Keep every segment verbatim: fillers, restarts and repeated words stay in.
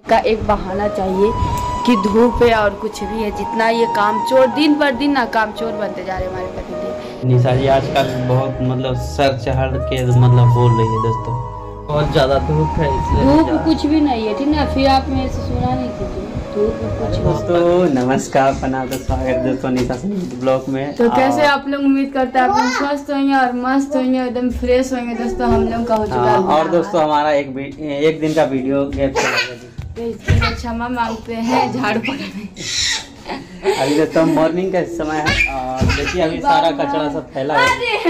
का एक बहाना चाहिए कि धूप है और कुछ भी है, जितना ये काम चोर दिन पर दिन ना काम चोर बनते जा रहे हमारे पति। निशा जी आजकल बहुत मतलब सर चढ़ के मतलब बोल रही है दोस्तों, बहुत ज्यादा धूप है इसलिए धूप कुछ भी नहीं है, ठीक ना। फिर आप मेरे से सुना नहीं कीजिए, धूप कुछ दोस्तों नमस्कार, प्रणाम, स्वागत दोस्तों निशा ब्लॉग में। तो कैसे आप लोग उम्मीद करते हैं आप लोग स्वस्थ होंगे और मस्त होंगे, एकदम फ्रेश होंगे। दोस्तों हम लोग का हो चुका है और दोस्तों हमारा एक एक दिन का वीडियो गैप चला गया, तो इसके लिए क्षमा मांगते हैं झाड़ू पकड़ने। अभी दोस्तों मॉर्निंग का समय है और देखिए अभी सारा कचरा सब फैला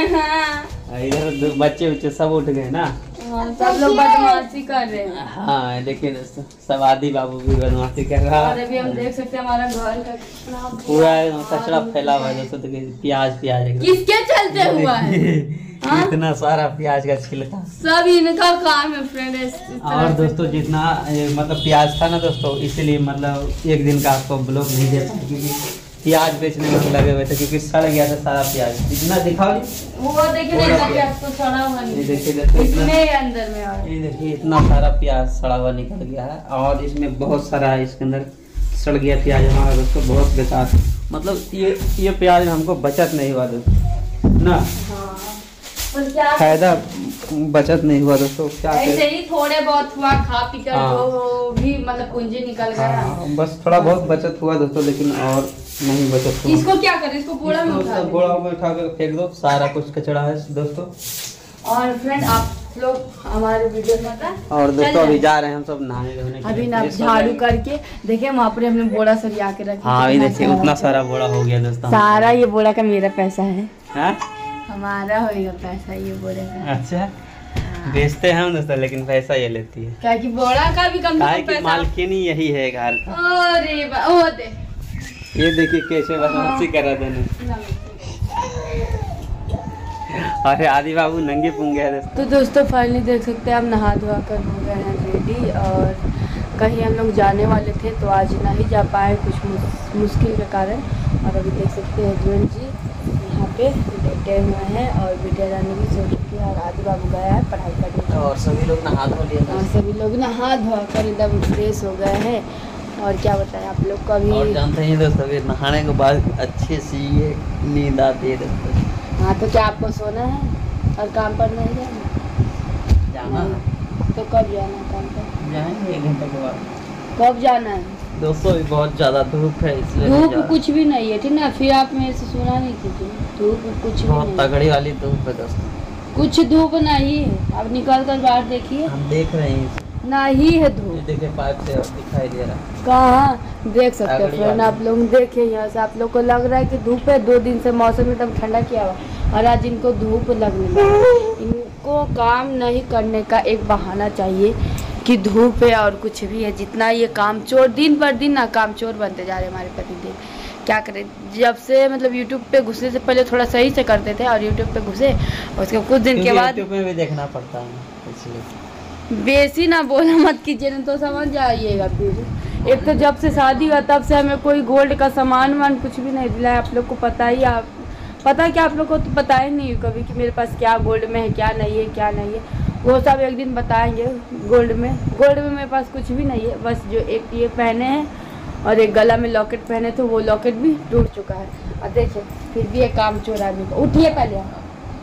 है, इधर बच्चे बच्चे सब उठ गए ना, सब लोग बदमाशी कर रहे हैं। हाँ देखिए दोस्तों सब आदि बाबू भी बदमाशी कर रहा है और अभी हम देख सकते हैं हमारा घर का पूरा कचरा फैला हुआ है दोस्तों। देखिए प्याज प्याज किसके चलते हुआ है इतना सारा प्याज का छिलका, सब इनका काम है फ्रेंड। और दोस्तों जितना मतलब प्याज था ना दोस्तों, इसीलिए मतलब एक दिन का आपको ब्लॉग नहीं दे पाए क्योंकि प्याज बेचने में लगे हुए थे, क्योंकि सड़ गया था सारा प्याज। इतना दिखाओ वो देखिए आपको सड़ा हुआ नहीं, देखिए इतने अंदर में और ये देखिए इतना सारा प्याज सड़ा हुआ निकल गया है और इसमें बहुत सारा है, इसके अंदर सड़ गया प्याज हमारा दोस्तों, बहुत बेकार। मतलब ये ये प्याज हमको बचत नहीं हुआ दोस्तों ना, फायदा बचत नहीं हुआ दोस्तों। क्या ऐसे ही थोड़े बहुत हुआ, खा पी कर हाँ। वो भी मतलब पूंजी निकल गया। हाँ, बस थोड़ा बहुत बचत हुआ दोस्तों, लेकिन और नहीं बचत हुआ। इसको क्या करें, इसको बोड़ा में उठा दो, बोड़ा में उठा कर फेंक दो, सारा कुछ कचरा है दोस्तों। और फ्रेंड आप लोग हमारे वीडियो में और दोस्तों अभी जा रहे हैं हम सब नहाने धोने, अभी ना झाड़ू करके देखिए वहाँ पर हमने बोड़ा सरिया के रखा। हाँ अभी देखिए उतना सारा बोड़ा हो गया दोस्तों, सारा ये बोड़ा का मेरा पैसा है, हाँ? हमारा होएगा पैसा ये बोड़ा का। अच्छा बेचते हैं हम दोस्तों, लेकिन पैसा ये लेती है, क्या कि बोड़ा का भी कम काहे कि मालकिन ही यही है घर का। अरे ओ दे ये देखिए कैसे बदमाशी कर रहे थे। अरे आदि बाबू नंगे पुंगे है दोस्तों। तो दोस्तों फाइनली देख सकते हैं हम नहा धोआ कर हो गए हैं रेडी, और कहीं हम लोग जाने वाले थे तो आज नहीं जा पाए कुछ मुश्किल के कारण। और अभी देख सकते हैं हस्बैंड जी यहाँ पे लेटे हुए हैं और बेटिया रानी भी सो चुकी है और आदि बाबू गया है पढ़ाई करने, और सभी लोग नहा धो लिए और सभी लोग नहा धोआ कर एकदम फ्रेश हो गए हैं। और क्या बताएं आप लोग को अभी, और जानते हैं दोस्तों अभी नहाने के बाद अच्छे से ये नींद आती है दोस्तों। हाँ तो क्या आपको सोना है और काम पर नहीं जाना? जाना तो कब जाना है काम पर? जाएंगे एक घंटे के बाद। कब जाना है दोस्तों भी बहुत ज़्यादा धूप है इसलिए धूप कुछ भी नहीं है, ठीक ना। फिर आप मेरे से सुना नहीं कीजिए, धूप कुछ भी बहुत नहीं, तगड़ी वाली धूप है दोस्तों, कुछ धूप नहीं है। आप निकल कर बाहर देखिए, हम देख रहे हैं नहीं है धूप। देखिए पाइप से दिखाई दे रहा है, कहाँ देख सकते हैं फ्रेंड आप लोग, देखिए यहाँ से आप लोग को लग रहा है कि धूप है। दो दिन से मौसम एकदम ठंडा किया हुआ और आज इनको धूप लगने लगी। इनको काम नहीं करने का एक बहाना चाहिए कि धूप है और कुछ भी है, जितना ये काम चोर दिन पर दिन ना काम चोर बनते जा रहे हमारे पति। क्या करें, जब से मतलब यूट्यूब पे घुसने से पहले थोड़ा सही से करते थे और यूट्यूब पे घुसे उसके कुछ दिन के बाद यूट्यूब में भी देखना पड़ता है, इसलिए बेसी ना बोला मत कीजिए ना तो समझ जाइएगा। फिर एक तो जब से शादी हुआ तब से हमें कोई गोल्ड का सामान वामान कुछ भी नहीं दिलाया। आप लोग को पता ही, आप पता क्या आप लोग को तो पता ही नहीं कभी कि मेरे पास क्या गोल्ड में है, क्या नहीं है, क्या नहीं है। वो सब एक दिन बताएंगे। गोल्ड में गोल्ड में मेरे पास कुछ भी नहीं है, बस जो एक ये पहने हैं और एक गला में लॉकेट पहने थे, वो लॉकेट भी टूट चुका है। और देखिए फिर भी एक काम चोर आदमी को। उठिए पहले आप,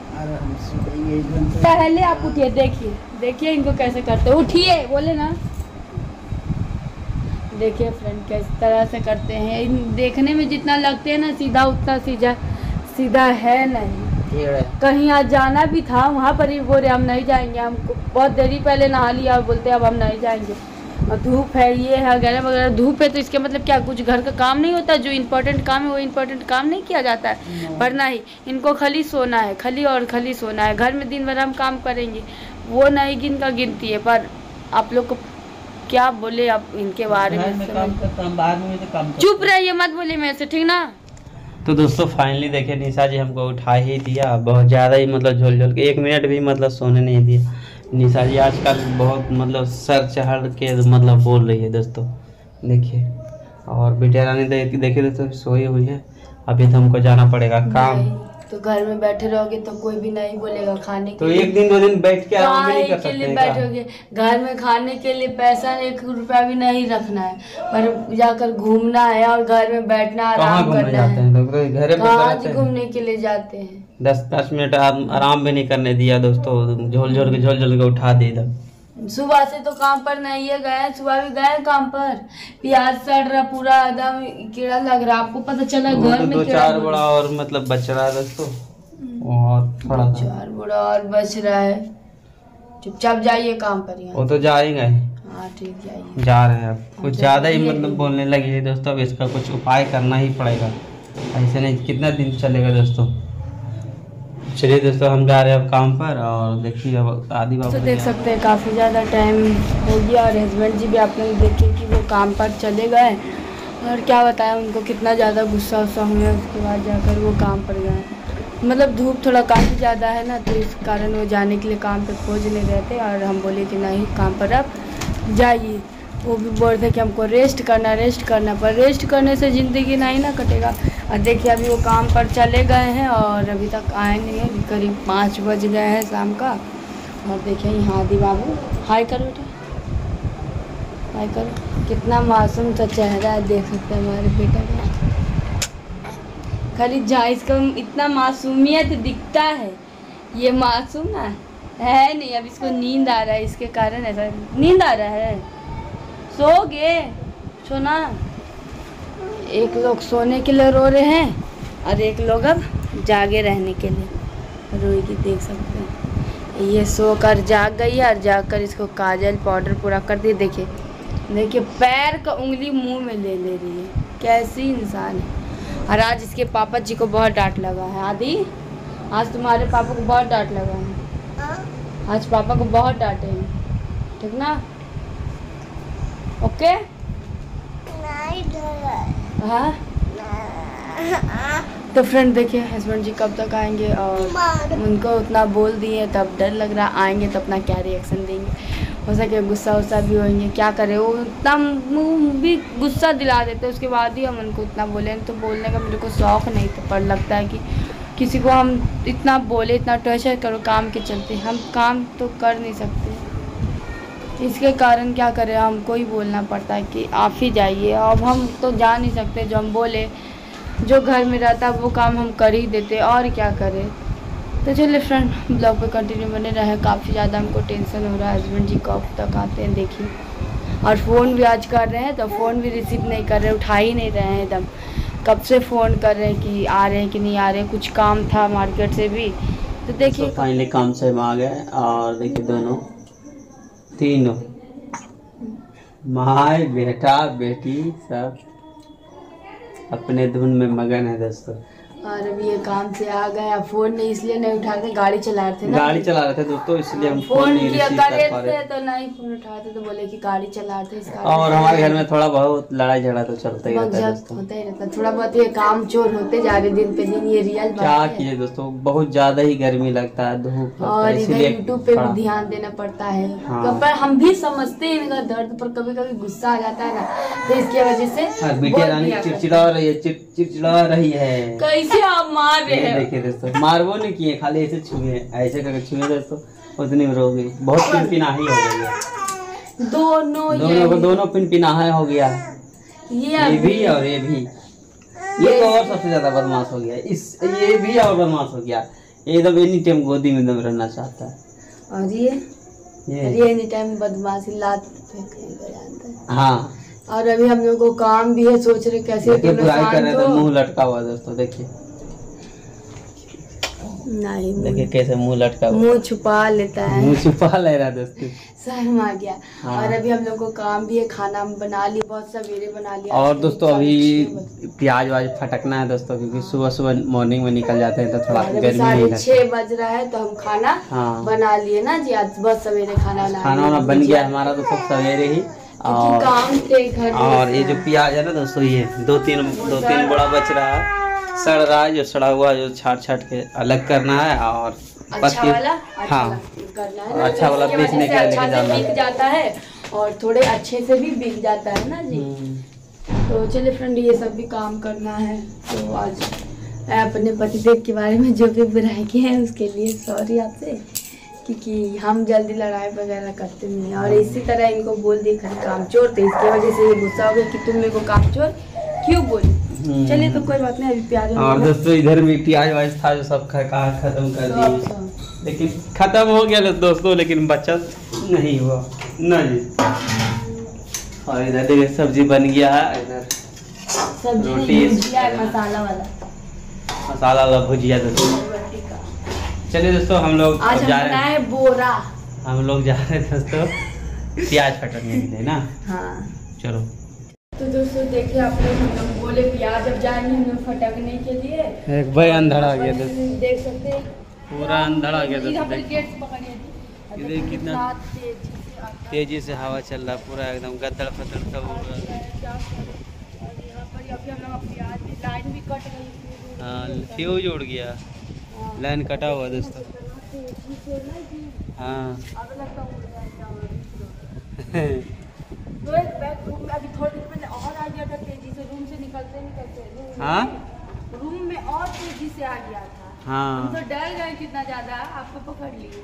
पहले आप उठिए, देखिए देखिए इनको कैसे करते, उठिए बोले ना। देखिए फ्रेंड किस तरह से करते हैं, इन देखने में जितना लगते हैं ना सीधा, उतना सीधा सीधा है नहीं। कहीं आज जाना भी था वहाँ पर ही बोले हम नहीं जाएंगे, हमको बहुत देरी पहले नहा लिया और बोलते अब हम नहीं जाएंगे। और धूप है, ये है वगैरह वगैरह। धूप है तो इसके मतलब क्या कुछ घर का काम नहीं होता? जो इम्पोर्टेंट काम है वो इम्पोर्टेंट काम नहीं किया जाता है? पर नहीं, इनको खाली सोना है, खाली और खाली सोना है। घर में दिन भर हम काम करेंगे, वो नहीं गिन का गिनती है। पर आप लोग को क्या बोले अब इनके बारे में, चुप रहिए मत बोले मेरे से, ठीक ना। तो दोस्तों फाइनली देखिए निशा जी हमको उठा ही दिया, बहुत ज़्यादा ही मतलब झोल झोल के, एक मिनट भी मतलब सोने नहीं दिया। निशा जी आजकल बहुत मतलब सर चढ़ के मतलब बोल रही है दोस्तों, देखिए। और बेटिया रानी देखिए दोस्तों सोई हुई है। अभी तो हमको जाना पड़ेगा काम, तो घर में बैठे रहोगे तो कोई भी नहीं बोलेगा खाने के तो लिए। एक दिन दो दिन बैठ के आराम भी नहीं कर के लिए सकते बैठोगे, घर में खाने के लिए पैसा एक रुपया भी नहीं रखना है, पर जाकर घूमना है और घर में बैठना आराम करना है। घर कहाँ घूमने के लिए जाते हैं? दस दस मिनट आराम भी नहीं करने दिया दोस्तों, झोल झोल के झोल झोल के उठा दे इधर। सुबह से तो काम पर नहीं है गए, सुबह भी गए काम पर, प्याज सड़ रहा पूरा एकदम कीड़ा लग रहा, आपको पता चला घर तो में दो चार बड़ा और मतलब बच रहा है दोस्तों, और थोड़ा चार बड़ा और बच रहा है। चुपचाप जाइए काम पर। यहाँ वो तो जाएगा। हाँ ठीक, जाइए। जा रहे हैं अब कुछ ज्यादा ही मतलब बोलने लगी है दोस्तों, अब इसका कुछ उपाय करना ही पड़ेगा, ऐसे नहीं कितना दिन चलेगा दोस्तों। चलिए दोस्तों हम जा रहे हैं अब काम पर, और देखिए अब आदि बाबू तो देख सकते हैं काफ़ी ज़्यादा टाइम हो गया और हस्बैंड जी भी आप लोग देखे कि वो काम पर चले गए, और क्या बताया उनको कितना ज़्यादा गुस्सा उस्सा हुआ, उसके बाद जाकर वो काम पर गए। मतलब धूप थोड़ा काफ़ी ज़्यादा है ना, तो इस कारण वो जाने के लिए काम पे खोज नहीं रहे थे, और हम बोले कि नहीं काम पर अब जाइए। वो भी बोल रहे कि हमको रेस्ट करना रेस्ट करना, पर रेस्ट करने से ज़िंदगी नहीं ना कटेगा। और देखिए अभी वो काम पर चले गए हैं और अभी तक आए नहीं हैं, करीब पाँच बज गए हैं शाम का। और देखिए यहाँ आदि बाबू, हाय करो बेटा, हाय करो, कितना मासूम सा चेहरा है, देख सकते हैं हमारे बेटा का। खाली जहाँ इसका इतना मासूमियत दिखता है, ये मासूम ना है नहीं। अब इसको नींद आ रहा है, इसके कारण ऐसा नींद आ रहा है। सो गए सोना, एक लोग सोने के लिए रो रहे हैं और एक लोग अब जागे रहने के लिए रोएगी, देख सकते हैं। ये सोकर जाग गई है और जाकर इसको काजल पाउडर पूरा कर दिए। देखिए देखिए पैर का उंगली मुंह में ले ले रही है, कैसी इंसान है। और आज इसके पापा जी को बहुत डांट लगा है। आदि आज तुम्हारे पापा को बहुत डांट लगा है, आज पापा को बहुत डांटे हैं, ठीक ना? ओके हाँ। तो फ्रेंड देखिए हस्बैंड जी कब तक आएंगे, और उनको उतना बोल दिए तब डर लग रहा, आएंगे तो अपना क्या रिएक्शन देंगे। हो सके गुस्सा वुस्सा भी होंगे, क्या करें, वो इतना मुँह भी गुस्सा दिला देते, उसके बाद ही हम उनको इतना बोले। तो बोलने का मेरे को शौक़ नहीं था, पर लगता है कि किसी को हम इतना बोले, इतना टॉर्चर करो काम के चलते, हम काम तो कर नहीं सकते। इसके कारण क्या करें, हमको ही बोलना पड़ता है कि आप ही जाइए। अब हम तो जा नहीं सकते, जो हम बोले, जो घर में रहता है वो काम हम कर ही देते, और क्या करें। तो चलिए फ्रेंड ब्लॉग पे कंटिन्यू बने रहे। काफ़ी ज़्यादा हमको टेंशन हो रहा है, हस्बैंड जी कब तक आते हैं देखिए। और फ़ोन भी आज कर रहे हैं तो फ़ोन भी रिसीव नहीं कर रहे, उठा ही नहीं रहे हैं एकदम। कब से फ़ोन कर रहे हैं कि आ रहे हैं कि नहीं आ रहे हैं, कुछ काम था मार्केट से भी। तो देखिए तो फाइनली काम से हम आ गए, और देखिए दोनों तीनों माँ बेटा बेटी सब अपने धुन में मगन है दोस्तों। और अभी ये काम से आ गए, अब फोन नहीं इसलिए नहीं उठा रहे, गाड़ी चला रहे थे ना, गाड़ी चला रहे थे दोस्तों, इसलिए हम फोन नहीं किया रिसीव कर पा थे रहे तो नहीं फोन उठाते, तो बोले कि गाड़ी चला रहे थे इस कारण। और हमारे घर में थोड़ा बहुत लड़ाई झगड़ा तो चलता ही रहता है दोस्तों, होता ही रहता, थोड़ा बहुत ये काम चोर होते जा रहे दिन पे दिन, ये रियल बात क्या है। किए दोस्तों, बहुत ज्यादा ही गर्मी लगता है, धूप और इधर यूट्यूब पे भी ध्यान देना पड़ता है। हाँ। पर हम भी समझते हैं इनका दर्द, पर कभी कभी गुस्सा आ जाता है ना, तो इसकी वजह से बेटी रानी चिड़चिड़ा रही है, चिड़चिड़ा रही है। कैसे आप मार रहे हैं? देखिए दोस्तों, मारबो नहीं किए, खाली ऐसे छुए, ऐसे करके छुए दोस्तों, उतनी में रो गई, बहुत पिनपिनाही हो गई है। दोनों दोनों को दोनों पिनपिनाहा हो गया, ये ये भी और ये भी। ये तो और सबसे ज्यादा बदमाश हो गया, इस ये भी और बदमाश हो गया, एकदम एनी टाइम गोदी में दम रहना चाहता है। और ये ये ये एनी टाइम बदमाशी लात फेंकने का जानता है। हाँ, और अभी हम लोग को काम भी है, सोच रहे कैसे बुराई कर रहे थे, मुंह लटका हुआ दोस्तों, देखिए नहीं, देखिए कैसे मुंह लटका हुआ, मुंह छुपा लेता है, मुंह छुपा ले रहा दोस्तों, शर्म आ गया। हाँ। और अभी हम लोग को काम भी है, खाना बना लिया, बहुत सवेरे बना लिया। और दोस्तों अभी प्याज वाज फटकना है दोस्तों, क्योंकि सुबह सुबह मॉर्निंग में निकल जाते हैं तो थोड़ा गर्मी नहीं लगती। छह बज रहा है तो हम खाना हाँ। बना लिए ना जी, आज बहुत सवेरे खाना बना खाना वाना बन गया हमारा तो सब सवेरे ही। और काम थे घर में। और ये जो प्याज है ना दोस्तों, ये दो तीन दो तीन बड़ा बच रहा है, सड़ रहा है, जो सड़ा हुआ जो छाट छाट के अलग करना है, और अच्छा वाला अच्छा हाँ करना है ना, अच्छा वाला बेचने के लिए लेके जाना बिक जाता है, और थोड़े अच्छे से भी बिक जाता है ना जी। तो चलिए फ्रेंड ये सब भी काम करना है, तो आज मैं अपने पतिदेव के बारे में जो भी बुराई की है उसके लिए सॉरी आपसे, क्योंकि हम जल्दी लड़ाई वगैरह करते नहीं हैं। और इसी तरह इनको बोल दी खाली काम चोर, तो इसकी वजह से ये गुस्सा हो गया कि तुम मेरे को काम चोर क्यों बोली। चलिए तो कोई बात नहीं, अभी प्याज और दोस्तों इधर भी प्याज वाज था जो सब कहा खत्म कर दिए, लेकिन खत्म हो गया दोस्तों, लेकिन बचत नहीं हुआ ना जी। और इधर देखिए सब्जी बन गया है, इधर रोटी मसाला वाला मसाला वाला भुजिया दोस्तों। चलिए दोस्तों हम लोग आज जा रहे हैं बोरा, हम लोग जा रहे हैं दोस्तों प्याज फटकने के लिए ना। हाँ चलो तो दोस्तों देखिए आप लोग, हम लोग बोले प्याज अब जाएंगे हम लोग फटकने के लिए। एक भाई अंधड़ आ गया दोस्तों, देख सकते हैं पूरा अंधड़ आ गया दोस्तों। देखिए ये कितना तेजी से हवा चल रहा है, पूरा एकदम गद्दड़ फद्दड़ सब हो रहा है। लाइन भी कट गई, हाँ फ्यूज उड़ गया, लाइन कटा हुआ दोस्तों। हाँ तो एक बैग रूम में अभी थोड़ी देर पहले और आ गया था तेजी से, रूम से निकलते निकलते हाँ रूम में और तेजी से आ गया था। हाँ हम तो डर गए कितना ज्यादा, आपको पकड़ लिए।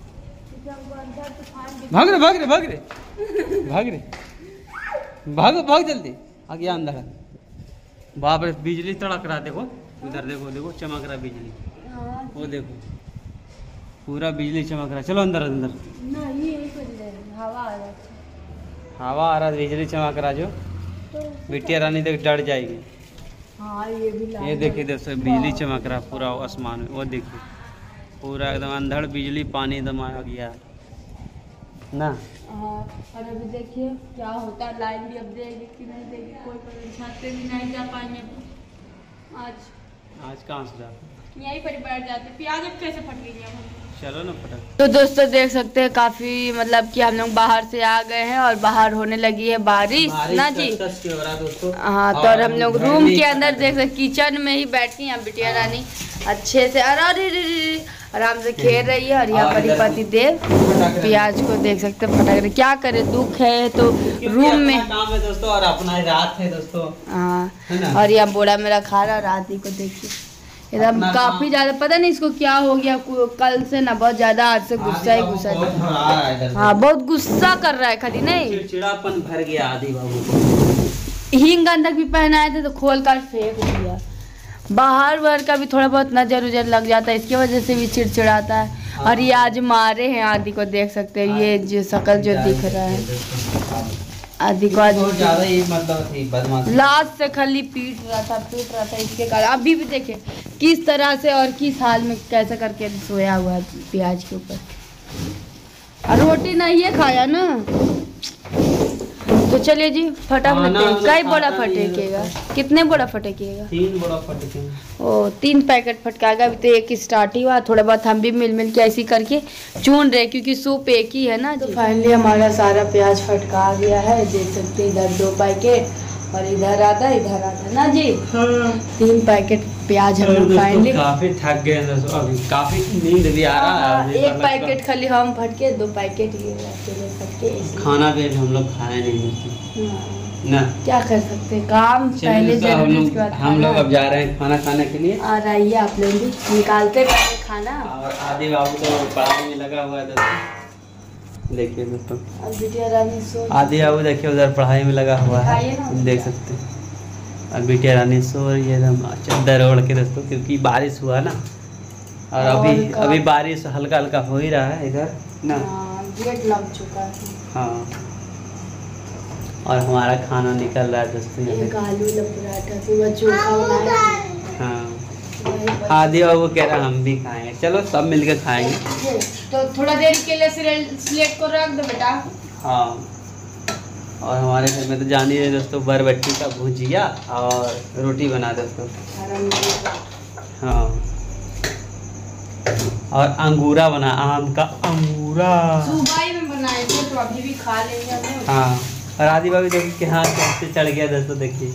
भाग रे भाग रे भाग रे भाग रे भागो भाग जल्दी, आ गया अंदर। बाप रे बिजली तड़क रहा, देखो उधर देखो देखो चमक रहा बिजली, वो देखो पूरा बिजली चमक रहा। चलो अंदर अंदर, नहीं हवा आ रहा, हवा आ रहा, बिजली चमक रहा जो बिटिया रानी देख डर जाएगी। हाँ ये भी ये देखिए दोस्तों बिजली चमक रहा पूरा आसमान में, वो देखिए पूरा एकदम अंधड़ बिजली, पानी एकदम आ गया ना। हाँ और अभी देखिए क्या होता है, लाइन भी अब देगी कि नहीं देगी, कोई पता, छत पे भी नहीं जा पाएंगे आज। आज कहाँ से जा, यहीं पर बैठ जाते, प्याज अब कैसे फट गई है। चलो ना फटक। तो दोस्तों देख सकते हैं काफी मतलब कि हम लोग बाहर से आ गए हैं और बाहर होने लगी है बारिश, बारिश ना जी। हाँ तो और हम लोग रूम के अंदर देख सकते किचन में ही बैठी हैं बिटिया रानी अच्छे से अरे आराम से खेल रही है। और यहाँ पर पति देव प्याज को देख सकते हैं फटक रहे, क्या करे दुख है तो रूम में काम है दोस्तों, और अपना रात है दोस्तों। हाँ और यहाँ बोरा मेरा खा रहा, रात ही को देखिए एकदम काफी ज्यादा पता नहीं इसको क्या हो गया, कल से ना बहुत ज्यादा आज से गुस्सा ही गुस्सा। हाँ बहुत गुस्सा कर रहा है, खाली नहीं चिड़चिड़ापन भर गया आदि बाबू को। हींग गंधक भी पहनाए थे तो खोल कर फेंक दिया, बाहर बाहर का भी थोड़ा बहुत नजर उजर लग जाता है, इसकी वजह से भी चिड़चिड़ाता है। और ये आज मारे हैं आदि को, देख सकते हैं ये जो शकल जो दिख रहा है आदि को, आज ज्यादा ही मतलब थी बदमाश, लाश से खाली पीट रहा था पीट रहा था इसके कारण। अभी भी देखिए किस तरह से और किस हाल में कैसे करके सोया हुआ है प्याज के ऊपर, और रोटी नहीं है खाया ना। तो चलिए जी फटाफट, कई बड़ा फटेकेगा, कितने बड़ा फटेकेगा, तीन बड़ा फटेकेगा। ओ तीन पैकेट फटकाएगा, अभी तो एक स्टार्ट ही हुआ, थोड़ा बहुत हम भी मिल मिल के ऐसी करके चून रहे क्योंकि सूप एक ही है ना। तो फाइनली हमारा सारा प्याज फटका गया है, देख सकते हैं इधर दो पैकेट और इधर आधा इधर आधा ना जी। हाँ। तीन पैकेट प्याज हम लोग फाइनली, काफी थक गए अभी, काफी नींद भी आ रहा है। एक पैकेट खाली हम फटके, दो पैकेट ये फटके, खाना भी हम लोग खाए नहीं ना, क्या कर सकते हैं, काम पहले हम लोग हम लोग अब जा रहे हैं खाना खाने के लिए। और आइए आप लोग भी निकालते पहले खाना। और आदि बाबू तो पढ़ाई में लगा हुआ है दोस्तों, देखिए दोस्तों आदि बाबू देखिए उधर पढ़ाई में लगा हुआ है, देख सकते हैं। और बिटिया रानी सो रही है एकदम चादर ओढ़ के दोस्तों, क्योंकि बारिश हुआ ना, और अभी अभी बारिश हल्का हल्का हो ही रहा है इधर ना, गेट लग चुका है। हाँ और हमारा खाना निकल रहा है दोस्तों, एक आलू पराठा सुबह चोखा बनाया। हाँ आदि बाबू कह रहा हम भी खाएंगे, चलो सब मिलकर खाएंगे। तो थोड़ा देर के लिए स्लेट को रख दो बेटा। हाँ और हमारे घर में तो जान ही है दोस्तों, बरबट्टी का भुजिया और रोटी बना दोस्तों। हाँ और अंगूरा बना, आम का अंगूरा सुबह ही में बनाए थे तो अभी भी खा लेंगे हमें। हाँ और आदि बाबू देखिए कि हाँ कैसे चढ़ गया दोस्तों, देखिए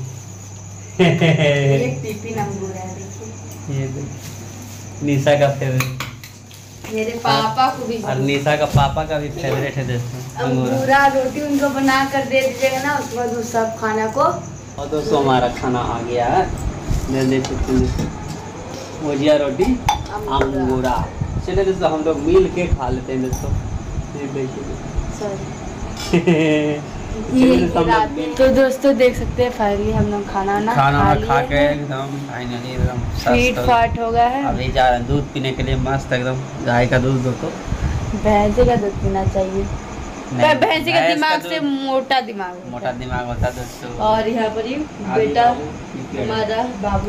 एक टिफिन अंगूरा है, देखिए ये देखिए निशा का फेवरेट, मेरे पापा को भी, और निशा का पापा का भी फेवरेट है दोस्तों अंगूरा। रोटी उनको बना कर दे दीजिएगा ना, उसके बाद उस सब खाना को। और दोस्तों हमारा खाना आ गया है, देख सकते हैं भुजिया रोटी अंगूरा। चलिए दोस्तों हम लोग मिल के खा लेते हैं दोस्तों। तो दोस्तों देख सकते हैं फाइनली हम लोग खाना ना खाना खा, खा के एकदम फाइनली एकदम फीट फाट हो गया है। अभी जा रहे हैं दूध पीने के लिए मस्त एकदम गाय का दूध। दोस्तों भैंसे का दूध पीना चाहिए, भैंसे का दिमाग से मोटा दिमाग मोटा दिमाग होता है दोस्तों। और यहाँ पर ही बेटा हमारा बाबू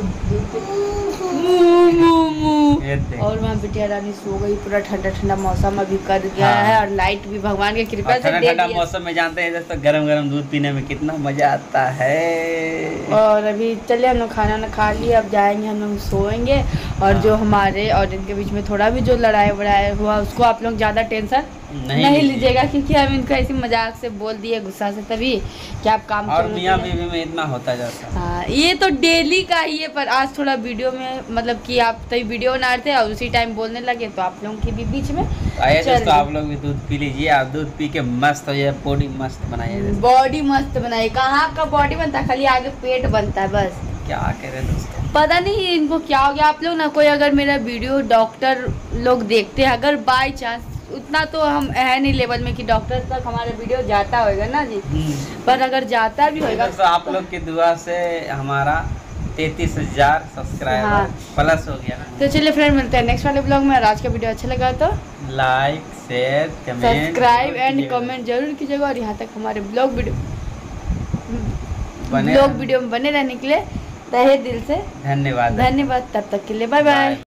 और वहाँ बिटिया रानी सो गई। पूरा ठंडा ठंडा मौसम अभी कर गया हाँ। है और लाइट भी भगवान की कृपा से दे ठंडा मौसम में जानते हैं दोस्तों गरम गरम दूध पीने में कितना मजा आता है। और अभी चलिए हम लोग खाना ना खा लिए, अब जाएंगे हम लोग सोएंगे। और हाँ। जो हमारे और इनके बीच में थोड़ा भी जो लड़ाई वड़ाई हुआ उसको आप लोग ज़्यादा टेंशन नहीं, नहीं लीजिएगा, क्योंकि हम इनको ऐसी मजाक से बोल दिए गुस्सा से तभी कि आप काम और मियां बीवी में इतना होता जाता है। हाँ ये तो डेली का ही है, पर आज थोड़ा वीडियो में मतलब कि आप तभी वीडियो बना रहे थे और उसी टाइम बोलने लगे तो आप लोगों के भी बीच में। आइए दोस्तों आप लोग भी दूध पी लीजिए, आप दूध पी के मस्त हो जाए, बॉडी मस्त बनाइए। बॉडी मस्त बनाइए, कहाँ का बॉडी बनता है, खाली आगे पेट बनता है बस। क्या करें दोस्तों, पता नहीं इनको क्या हो गया। आप लोग ना कोई अगर मेरा वीडियो डॉक्टर लोग देखते हैं, अगर बाय चांस उतना तो हम है नहीं लेवल में कि डॉक्टर तक हमारा वीडियो जाता होगा ना जी, पर अगर जाता भी होगा तो आप लोग की दुआ से हमारा तैतीस हजार सब्सक्राइबर हाँ। प्लस हो गया ना। तो चलिए फ्रेंड मिलते हैं नेक्स्ट वाले ब्लॉग में। आज का वीडियो अच्छा लगा तो like share comment subscribe and comment जरूर कीजिएगा। और यहाँ तक हमारे ब्लॉग वीडियो बने ब्लॉग वीडियो में बने रहने के लिए तहे दिल से धन्यवाद धन्यवाद। तब तक के लिए बाय बाय।